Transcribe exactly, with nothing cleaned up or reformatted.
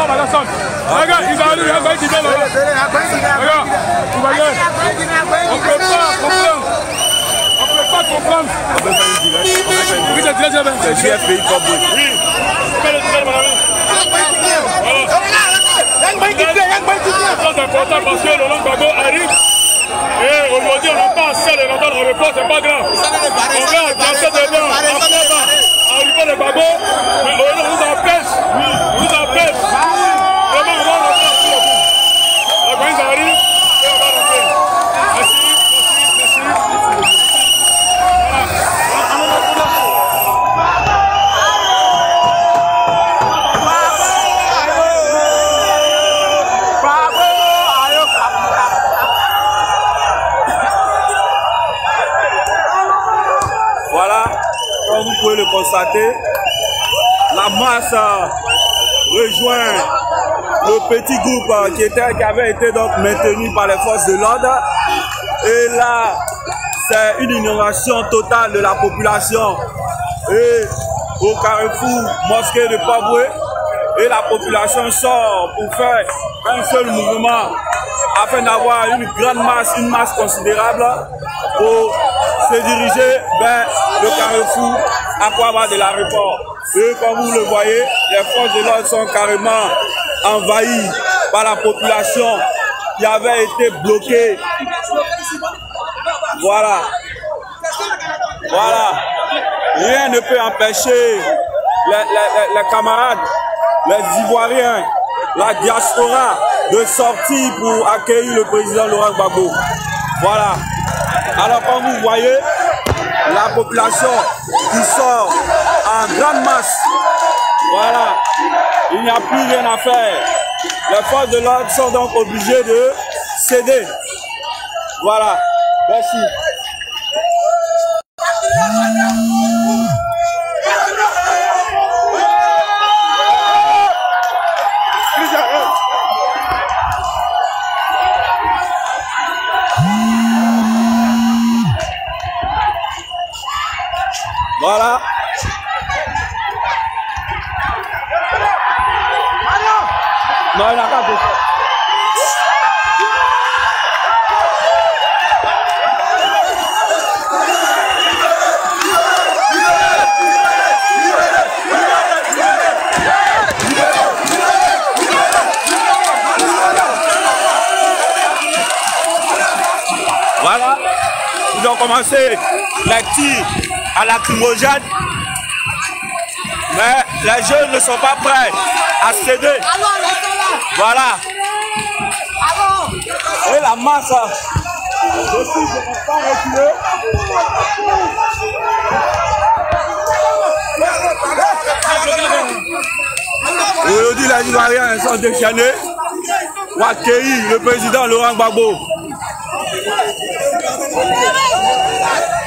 Regarde, ils arrivent, il y a un mec qui vient là-bas. Regarde, vous voyez, on ne peut pas comprendre. On ne peut pas comprendre. On peut faire une direct. Oui, c'est direct, c'est G F P I comme vous. Oui, c'est le direct, madame. C'est important parce que le Laurent Gbagbo arrive. Et aujourd'hui, on n'a pas assez de l'entendre au repos, c'est pas grave. On va danser dedans, en arrivant le Gbagbo, mais on nous empêche. On nous empêche. Vraiment, on va rentrer à tout le bout. La police arrive et on va rentrer. Merci, merci, merci. Voilà, comme vous pouvez le constater, la masse rejoint le petit groupe qui, était, qui avait été donc maintenu par les forces de l'ordre. Et là, c'est une ignoration totale de la population. Et au carrefour mosquée de Paboué, et la population sort pour faire un seul mouvement afin d'avoir une grande masse, une masse considérable pour se diriger vers le carrefour Aquaba de l'aéroport. Et comme vous le voyez, les forces de l'ordre sont carrément envahies par la population qui avait été bloquée. Voilà. Voilà. Rien ne peut empêcher les, les, les camarades, les Ivoiriens, la diaspora de sortir pour accueillir le président Laurent Gbagbo. Voilà. Alors comme vous voyez, la population qui sort en grande masse. Voilà. Il n'y a plus rien à faire. Les forces de l'ordre sont donc obligées de céder. Voilà. Merci. Voilà. Non, il n'a pas de... Voilà. Ils ont commencé les tirs à lacrymogène, mais les jeunes ne sont pas prêts à céder. Voilà. Et la masse de filles ne vont pas reculer. Aujourd'hui, les Ivoiriens sont déchaînés pour accueillir le président Laurent Gbagbo.